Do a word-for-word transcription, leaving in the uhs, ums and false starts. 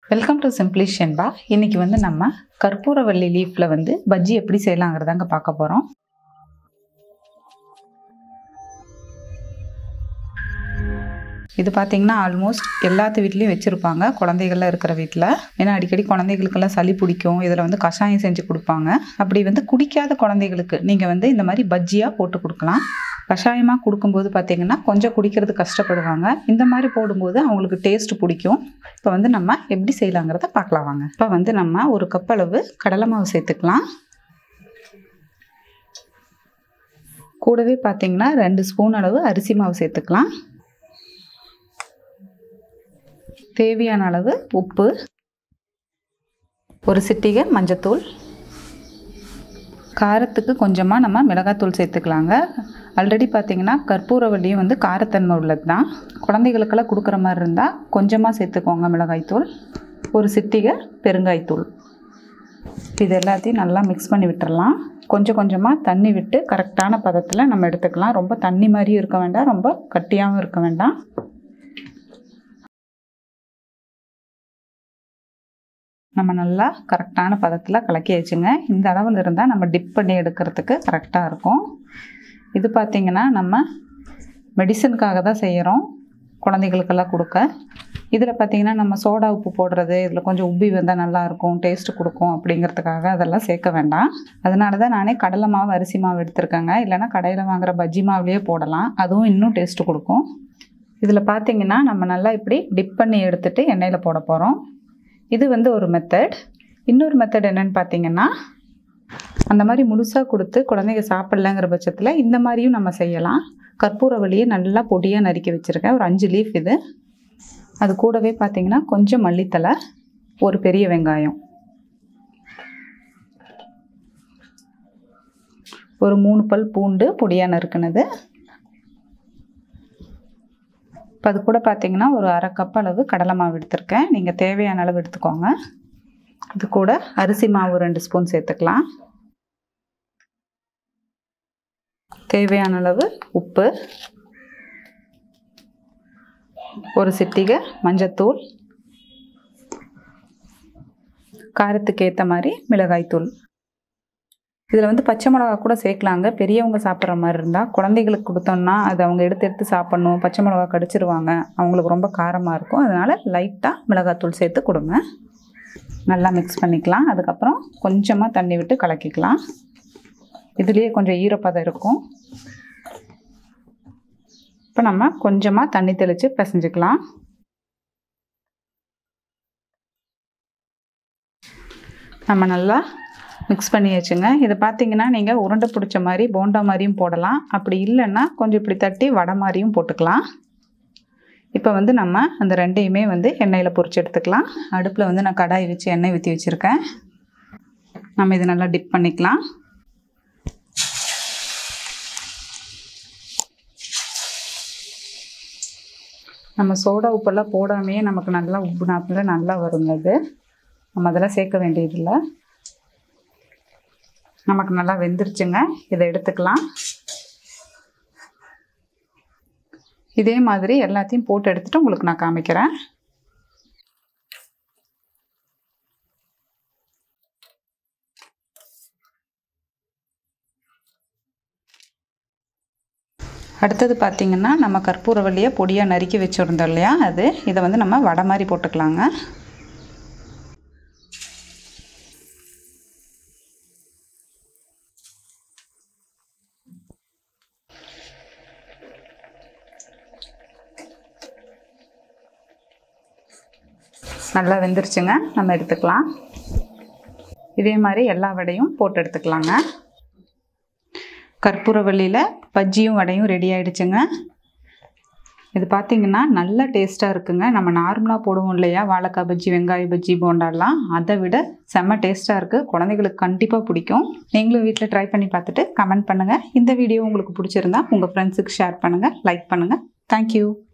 Welcome to simply Shenba. இன்னைக்கு வந்து நம்ம கற்பூரவள்ளி லீஃப்ல வந்து பஜ்ஜி எப்படி செய்யலாங்கிறதாங்க பார்க்க போறோம். இது பார்த்தீங்கன்னா ஆல்மோஸ்ட் எல்லாத்து வீட்லேயும் வச்சுருப்பாங்க, குழந்தைகள்லாம் இருக்கிற வீட்டில். ஏன்னா அடிக்கடி குழந்தைகளுக்கெல்லாம் சளி பிடிக்கும், இதில் வந்து கஷாயம் செஞ்சு கொடுப்பாங்க. அப்படி வந்து குடிக்காத குழந்தைகளுக்கு நீங்கள் வந்து இந்த மாதிரி பஜ்ஜியாக போட்டு கொடுக்கலாம். கஷாயமாக கொடுக்கும்போது பார்த்தீங்கன்னா கொஞ்சம் குடிக்கிறது கஷ்டப்படுவாங்க. இந்த மாதிரி போடும்போது அவங்களுக்கு டேஸ்ட் பிடிக்கும். இப்போ வந்து நம்ம எப்படி செய்யலாங்கிறத பார்க்கலாம் வாங்க. இப்போ வந்து நம்ம ஒரு கப் அளவு கடலை மாவு சேர்த்துக்கலாம். கூடவே பார்த்தீங்கன்னா ரெண்டு ஸ்பூன் அளவு அரிசி மாவு சேர்த்துக்கலாம். தேவையான அளவு உப்பு, ஒரு சிட்டிகை மஞ்சத்தூள், காரத்துக்கு கொஞ்சமாக நம்ம மிளகாத்தூள் சேர்த்துக்கலாங்க. ஆல்ரெடி பார்த்திங்கன்னா கற்பூரவள்ளியும் வந்து காரத்தன்மை உள்ளது தான். குழந்தைகளுக்கெல்லாம் கொடுக்குற மாதிரி இருந்தால் கொஞ்சமாக சேர்த்துக்கோங்க மிளகாய்த்தூள், ஒரு சிட்டிகை பெருங்காய்த்தூள். இது எல்லாத்தையும் நல்லா மிக்ஸ் பண்ணி விட்டுறலாம். கொஞ்சம் கொஞ்சமாக தண்ணி விட்டு கரெக்டான பதத்தில் நம்ம எடுத்துக்கலாம். ரொம்ப தண்ணி மாதிரியும் இருக்க வேண்டாம், ரொம்ப கட்டியாகவும் இருக்க வேண்டாம். நம்ம நல்லா கரெக்டான பதத்தில் கலக்கி வச்சுங்க. இந்த அளவில் இருந்தால் நம்ம டிப் பண்ணி எடுக்கிறதுக்கு கரெக்டாக இருக்கும். இது பார்த்திங்கன்னா நம்ம மெடிசனுக்காக தான் செய்கிறோம், குழந்தைகளுக்கெல்லாம் கொடுக்க. இதில் பார்த்திங்கன்னா நம்ம சோடா உப்பு போடுறது, இதில் கொஞ்சம் உப்பி வந்தால் நல்லாயிருக்கும், டேஸ்ட்டு கொடுக்கும் அப்படிங்கிறதுக்காக அதெல்லாம் சேர்க்க வேண்டாம். அதனால தான் நானே கடலை மாவு அரிசி மாவு எடுத்துருக்கேங்க. இல்லைனா கடையில் வாங்குகிற பஜ்ஜி மாவுலேயே போடலாம், அதுவும் இன்னும் டேஸ்ட்டு கொடுக்கும். இதில் பார்த்திங்கன்னா நம்ம நல்லா இப்படி டிப் பண்ணி எடுத்துகிட்டு எண்ணெயில் போட போகிறோம். இது வந்து ஒரு மெத்தட். இன்னொரு மெத்தட் என்னென்னு பார்த்தீங்கன்னா, அந்த மாதிரி முழுசாக கொடுத்து குழந்தைங்க சாப்பிட்லங்கிற பட்சத்தில் இந்த மாதிரியும் நம்ம செய்யலாம். கற்பூரவள்ளியை நல்லா பொடியாக நறுக்கி வச்சுருக்கேன், ஒரு அஞ்சு லீஃப் இது. அது கூடவே பார்த்தீங்கன்னா கொஞ்சம் மல்லித்தலை, ஒரு பெரிய வெங்காயம், ஒரு மூணு பல் பூண்டு பொடியாக நறுக்குனது. இப்போ அது கூட பார்த்தீங்கன்னா ஒரு அரை கப் அளவு கடலை மாவு எடுத்திருக்கேன். நீங்கள் தேவையான அளவு எடுத்துக்கோங்க. இது கூட அரிசி மாவு ரெண்டு ஸ்பூன் சேர்த்துக்கலாம். தேவையான அளவு உப்பு, ஒரு சிட்டிகை மஞ்சத்தூள், காரத்துக்கு ஏற்ற மாதிரி மிளகாய்த்தூள். இதில் வந்து பச்சை மிளகா கூட சேர்க்கலாங்க, பெரியவங்க சாப்பிட்ற மாதிரி இருந்தால். குழந்தைகளுக்கு கொடுத்தோம்னா அது அவங்க எடுத்து எடுத்து சாப்பிட்ணும், பச்சை மிளகா கடிச்சிருவாங்க, அவங்களுக்கு ரொம்ப காரமாக இருக்கும். அதனால் லைட்டாக மிளகாத்தூள் சேர்த்து கொடுங்க. நல்லா மிக்ஸ் பண்ணிக்கலாம். அதுக்கப்புறம் கொஞ்சமாக தண்ணி விட்டு கலக்கிக்கலாம். இதுலேயே கொஞ்சம் ஈரப்பதம் இருக்கும். இப்போ நம்ம கொஞ்சமாக தண்ணி தெளித்து பிசைஞ்சிக்கலாம். நம்ம நல்லா மிக்ஸ் பண்ணி வச்சுங்க. இதை பார்த்தீங்கன்னா நீங்கள் உருண்டை பிடிச்ச மாதிரி போண்டா மாதிரியும் போடலாம், அப்படி இல்லைன்னா கொஞ்சம் இப்படி தட்டி வடை மாதிரியும் போட்டுக்கலாம். இப்போ வந்து நம்ம அந்த ரெண்டையுமே வந்து எண்ணெயில் பொரிச்சு எடுத்துக்கலாம். அடுப்பில் வந்து நான் கடாய் வச்சு எண்ணெய் ஊற்றி வச்சுருக்கேன். நம்ம இதை நல்லா டிப் பண்ணிக்கலாம். நம்ம சோடா உப்பெல்லாம் போடாமையே நமக்கு நல்லா உப்பு நாப்பில் நல்லா வருங்க. அது நம்ம அதெல்லாம் சேர்க்க வேண்டியதில்லை. நமக்கு நல்லா வெந்துருச்சுங்க. இதை எடுத்துக்கலாம். இதே மாதிரி எல்லாத்தையும் போட்டு எடுத்துகிட்டு உங்களுக்கு நான் காமிக்கிறேன். அடுத்தது பார்த்திங்கன்னா நம்ம கற்பூரவள்ளியை பொடியாக நறுக்கி வச்சுருந்தோம் இல்லையா, அது இதை வந்து நம்ம வடை மாதிரி போட்டுக்கலாங்க. நல்லா வெந்துருச்சுங்க, நம்ம எடுத்துக்கலாம். இதே மாதிரி எல்லா வடையும் போட்டு எடுத்துக்கலாங்க. கற்பூரவள்ளியில் பஜ்ஜியும் வடையும் ரெடி ஆகிடுச்சுங்க. இது பார்த்திங்கன்னா நல்ல டேஸ்ட்டாக இருக்குங்க. நம்ம நார்மலாக போடுவோம் இல்லையா வாழைக்காய் பஜ்ஜி, வெங்காய பஜ்ஜி, போண்டாலாம், அதை விட செம்ம டேஸ்ட்டாக இருக்குது. குழந்தைகளுக்கு கண்டிப்பாக பிடிக்கும். நீங்களும் வீட்டில் ட்ரை பண்ணி பார்த்துட்டு கமெண்ட் பண்ணுங்கள். இந்த வீடியோ உங்களுக்கு பிடிச்சிருந்தா உங்கள் ஃப்ரெண்ட்ஸுக்கு ஷேர் பண்ணுங்கள், லைக் பண்ணுங்கள். தேங்க்யூ.